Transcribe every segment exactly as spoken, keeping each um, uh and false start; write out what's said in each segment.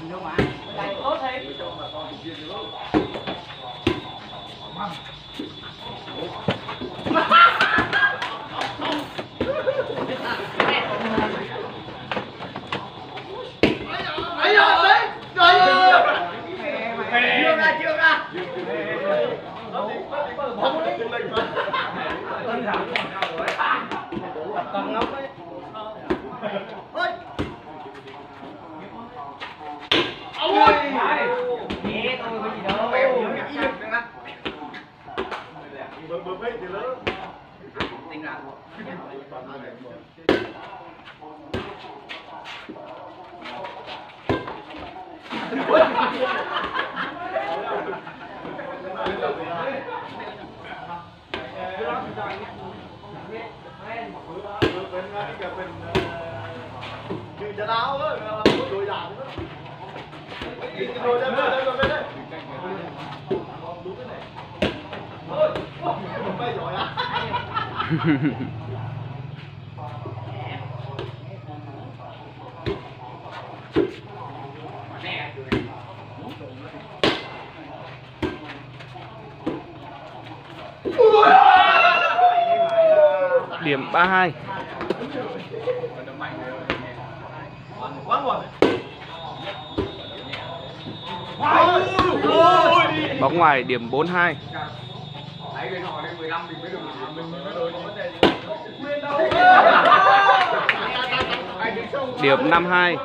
Điểm ba hai. Bóng ngoài điểm bốn hai. Điểm năm hai.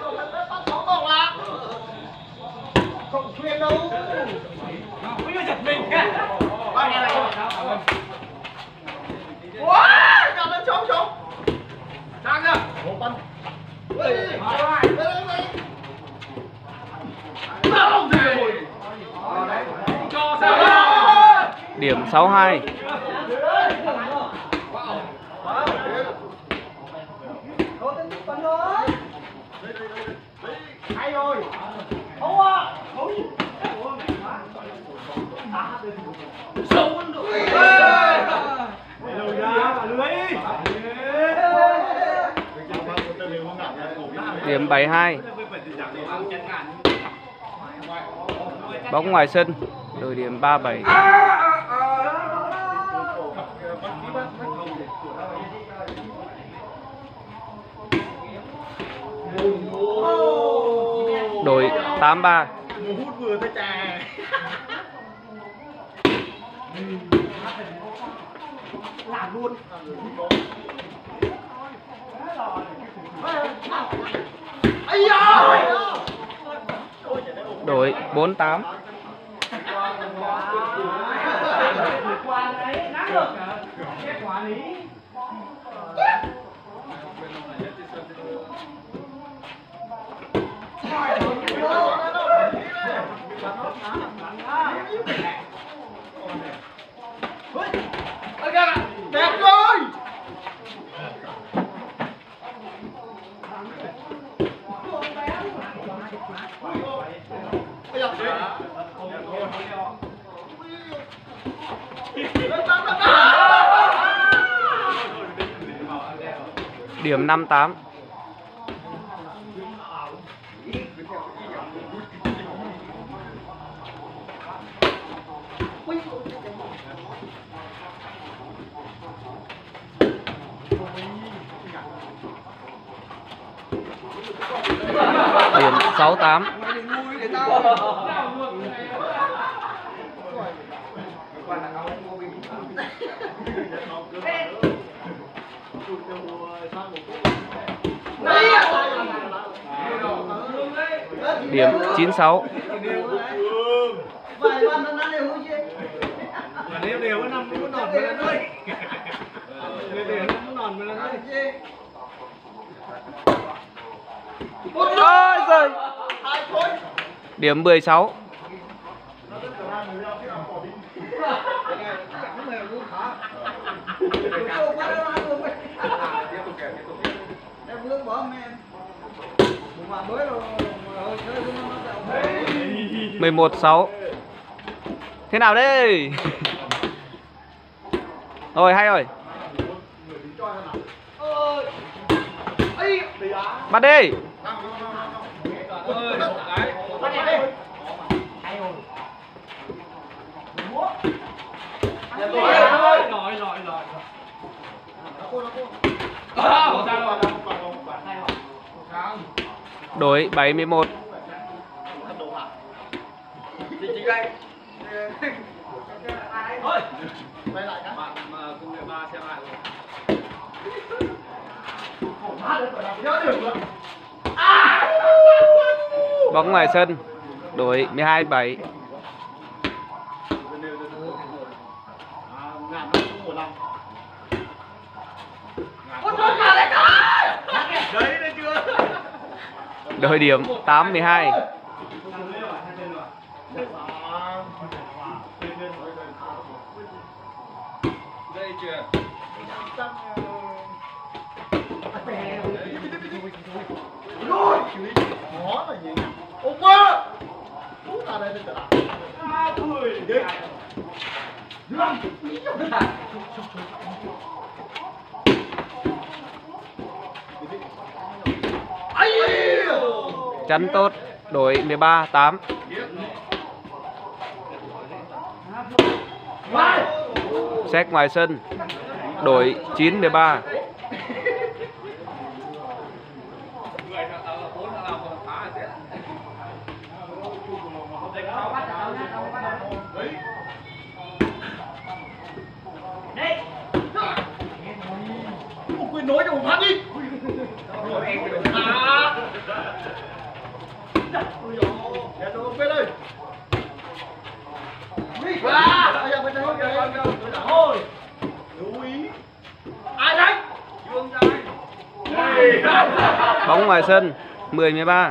Điểm sáu hai. Điểm bảy hai. Bóng ngoài sân, đội điểm ba bảy. Đội tám ba. Đội bốn tám. Đẹp rồi. Điểm năm tám. Điểm sáu tám. Điểm chín sáu. Ôi giời. Điểm mười sáu. Mười một sáu. Thế nào đây? Rồi hay rồi. Bắt đi. Đối bảy mươi mốt. Bóng ngoài sân. Đối mười hai bảy. Đôi điểm tám mươi hai. Chắn tốt. Đối mười ba tám. Xét ngoài sân. Đối chín mười ba. Quyền nối cho một phát đi. Bóng ngoài sân mười mười ba.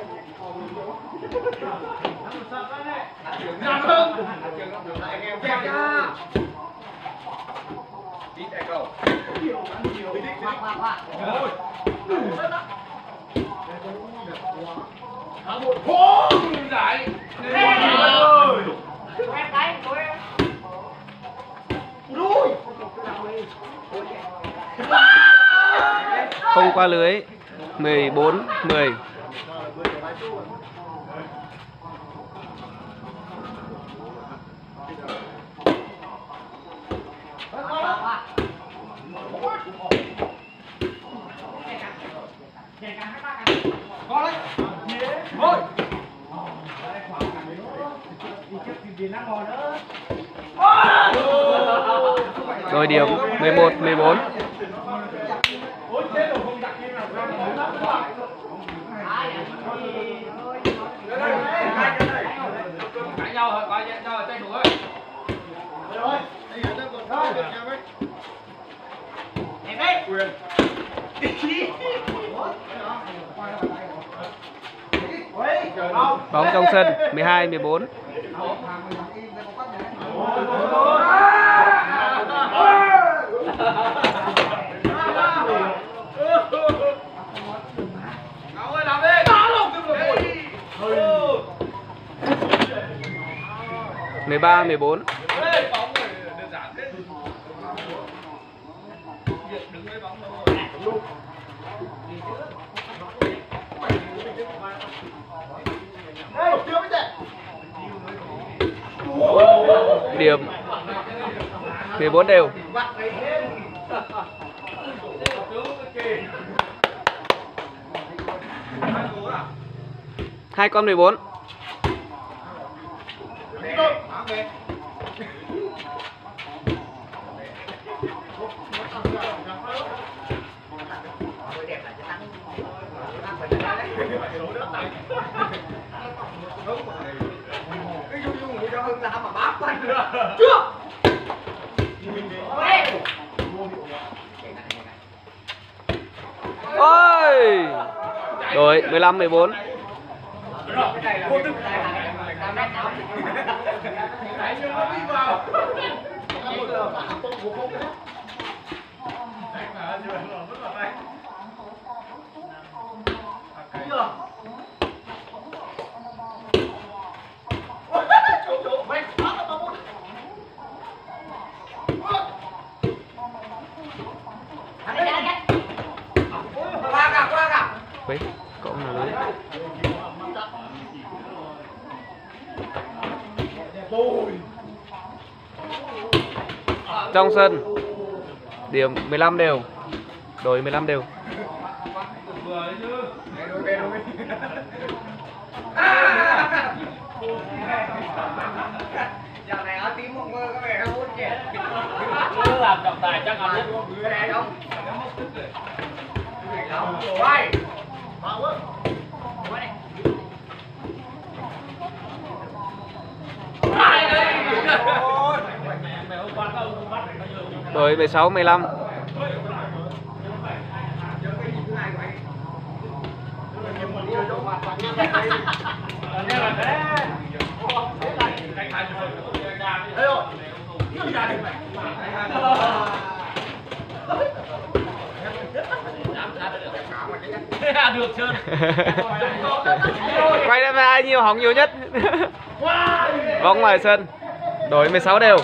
Không qua lưới. Mười bốn mười. Rồi điểm mười một mười bốn. Cãi nhau hả? Coi cho tay đuổi. Rồi, đây là tôi còn được nhau ấy. Em đấy. Quyền. Bóng trong sân mười hai mười bốn. Ngọc ơi làm đi. Đá luôn mười ba mười bốn. Bóng đơn giản thế. Đứng với bóng thôi. Điểm mười bốn đều. Hai con mười bốn. Cái dung dung cho Hưng là mà báp quanh nữa. Chưa. Ôi. Rồi mười lăm mười bốn. Quấy, cậu nào đấy. trong sân. Điểm mười lăm đều. Đội mười lăm đều. Vừa đấy chứ. Giờ này ở tím một mơ có vẻ không hút kìa. Cứ làm trọng tài chắc ăn nhất. Người này không? Quay. Mau quá. Quay này. Đội mười sáu mười lăm. Được chưa? Quay ra ai nhiều hỏng nhiều nhất. Vòng ngoài sân. Đội mười sáu đều.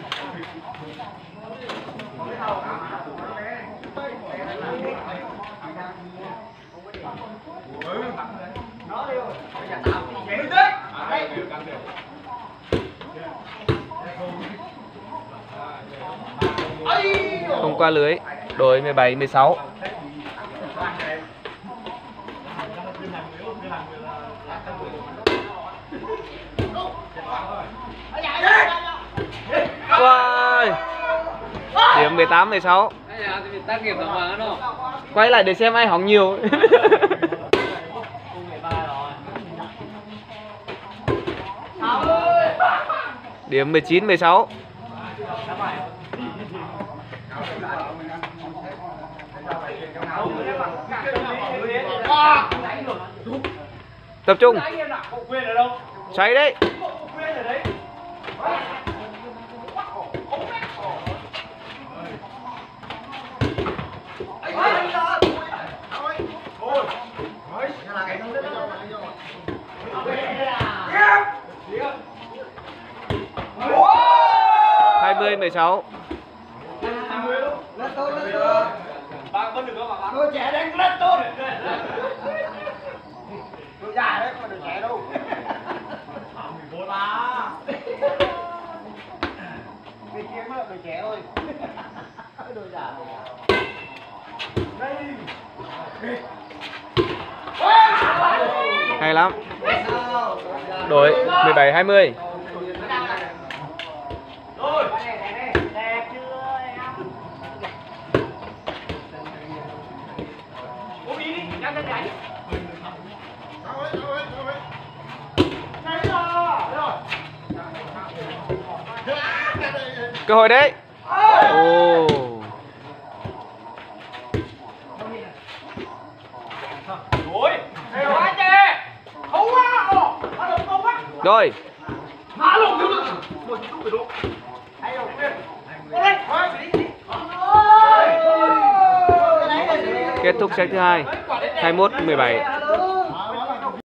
Không qua lưới. Đội mười bảy mười sáu. Wow. Điểm mười tám mười sáu. Quay lại để xem ai hỏng nhiều. Điểm mười chín mười sáu. Tập trung. Cháy đấy. hai mươi mười sáu. Lên tốt, lên tốt. Tôi trẻ đang lên tốt. Tôi già đấy, không được trẻ đâu. Người kia mới là người trẻ thôi. Tôi già. Hay lắm. Đội mười bảy hai mươi. Cơ hội đấy. Ồ. Rồi. Kết thúc set thứ hai. hai mươi mốt mười bảy.